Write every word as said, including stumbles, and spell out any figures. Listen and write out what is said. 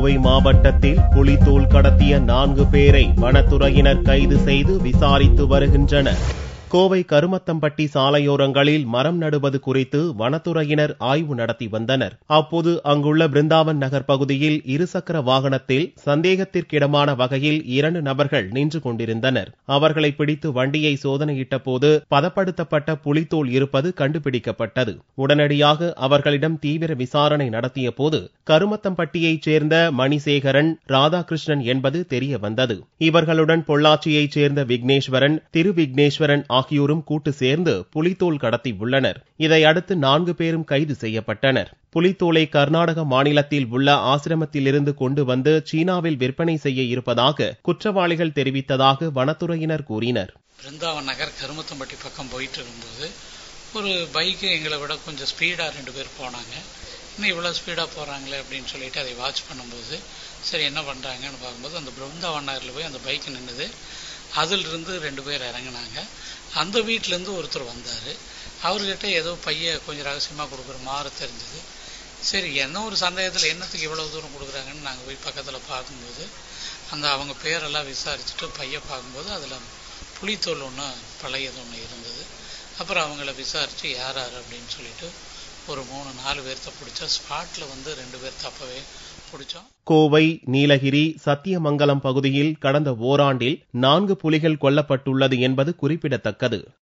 கோவை மாவட்டத்தில் புலித்தோல் கடத்திய நான்கு பேரை வனத்துறையினர் கைது செய்து விசாரித்து வருகின்றனர். கோவை கருமத்தம்பட்டி சாலையோரங்களில் மரம் நடுவது குறித்து வனத்துறையினர் ஆய்வு நடத்தி வந்தனர். அப்போது அங்குள்ள பிருந்தாவன் நகர் பகுதியில் இருசக்கர வாகனத்தில் சந்தேகத்திற்கிடமான வகையில் இரண்டு நபர்கள் நின்று கொண்டிருந்தனர். அவர்களை பிடித்து வண்டியை சோதனையிட்ட போது பதப்படுத்தப்பட்ட புலித்தோல் இருப்பது கண்டுபிடிக்கப்பட்டது. உடனடியாக அவர்களிடம் தீவிர விசாரணை நடத்திய போது கருமத்தம்பட்டியைச் சேர்ந்த மணிசேகரன், ராதாகிருஷ்ணன் என்பது தெரிய வந்தது. இவர்களுடன் பொள்ளாச்சியைச் சேர்ந்த விக்னேஸ்வரன், திரு விக்னேஸ்வரன் ஆகியோரும் கூட்டு சேர்ந்து புலித்தோல் கடத்தி உள்ளனர். இதையடுத்து நான்கு பேரும் கைது செய்யப்பட்டனர். புலித்தோலை கர்நாடக மாநிலத்தில் உள்ள ஆசிரமத்திலிருந்து கொண்டு வந்து சீனாவில் விற்பனை செய்ய இருப்பதாக குற்றவாளிகள் தெரிவித்ததாக வனத்துறையினர் கூறினர். பிருந்தாவன் நகர் கருமத்தம்பட்டி பக்கம் போயிட்டு இருக்கும்போது ஒரு பைக்கு எங்களை விட கொஞ்சம் ஸ்பீடா ரெண்டு பேர் போனாங்க. இன்னும் இவ்வளவு ஸ்பீடா போறாங்களே அப்படின்னு சொல்லிட்டு அதை வாட்ச் பண்ணும்போது சரி என்ன பண்றாங்கன்னு பார்க்கும்போது அந்த பிருந்தாவன் நகர்ல போய் அந்த பைக் நின்னுது. அதுல இருந்து ரெண்டு பேர் இறங்கினாங்க. அந்த வீட்டுல இருந்து ஒருத்தர் வந்தாரு. அவர்கிட்ட ஏதோ பைய கொஞ்சம் ரகசியமா கொடுக்குற மாதிரி தெரிஞ்சது. சரி என்ன ஒரு சந்தேகத்துல என்னத்துக்கு இவ்வளவு தூரம் கொடுக்குறாங்கன்னு நாங்க போய் பக்கத்துல பார்க்கும்போது அந்த அவங்க பேரெல்லாம் விசாரிச்சுட்டு பைய பார்க்கும்போது அதுல புலித்தோல் ஒன்று பழையது ஒன்று இருந்தது. அப்புறம் அவங்கள விசாரிச்சு யார் யார் அப்படின்னு சொல்லிட்டு ஒரு மூணு நாலு பேர்த்த பிடிச்சா ஸ்பாட்ல வந்து ரெண்டு பேர் தப்பவே பிடிச்சோம். கோவை, நீலகிரி, சத்தியமங்கலம் பகுதியில் கடந்த ஓராண்டில் நான்கு புலிகள் கொல்லப்பட்டுள்ளது என்பது குறிப்பிடத்தக்கது.